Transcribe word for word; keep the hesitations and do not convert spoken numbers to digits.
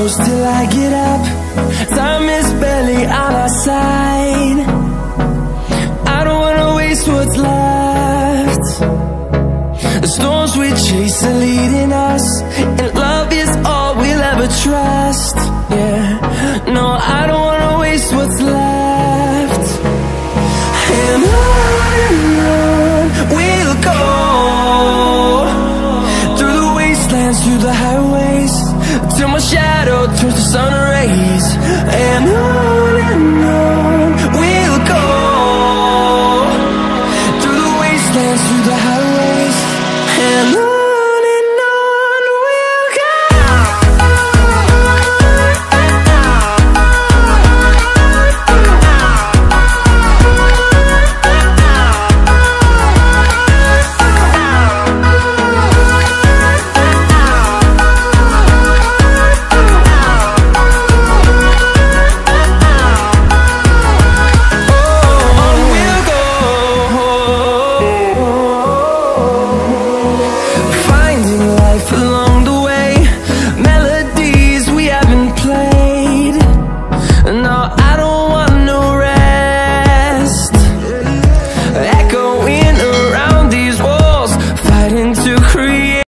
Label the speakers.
Speaker 1: close till I get up. Time is barely on our side. I don't wanna waste what's left. The storms we chase are leading us, and love is all we'll ever trust.